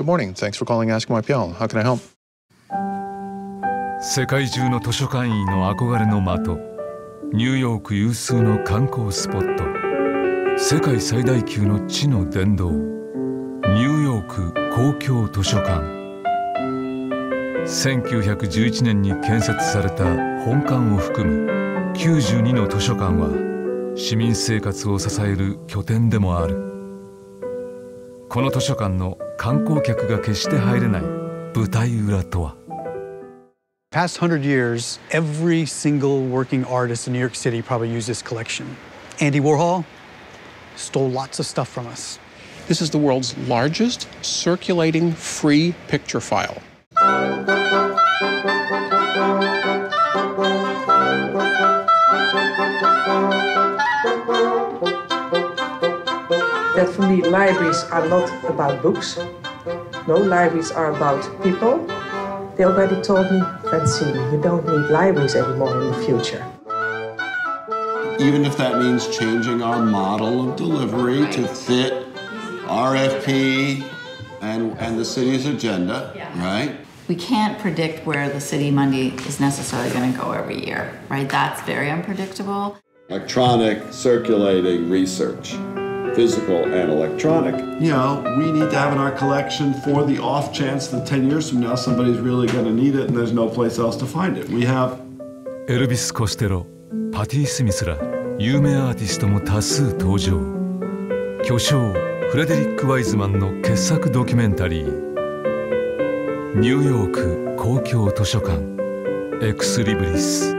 morning. Thanks for calling Ask My PL. How can I help? 世界中の図書館員の憧れの的、ニューヨーク有数の観光スポット、世界最大級の知の殿堂、ニューヨーク公共図書館。1911年に建設された本館を含む92の図書館は市民生活を支える拠点でもある。この図書館の観光客が決して入れない舞台裏とは。 Past 100 years, every single working artist in New York City probably used this collection. Andy Warhol stole lots of stuff from us. This is the world's largest circulating free picture file. That for me, libraries are not about books. No, libraries are about people. They already told me, Francine, you don't need libraries anymore in the future. Even if that means changing our model of delivery to fit RFP and the city's agenda, right? We can't predict where the City Monday is necessarily going to go every year, right? That's very unpredictable. Electronic circulating research, physical and electronic. You know, we need to have in our collection for the off chance that 10 years from now somebody's really going to need it and there's no place else to find it. We have エルビス・コステロ、パティ・スミスら有名アーティストも多数登場。巨匠フレデリック・ワイズマンの傑作ドキュメンタリー、ニューヨーク公共図書館エクスリブリス。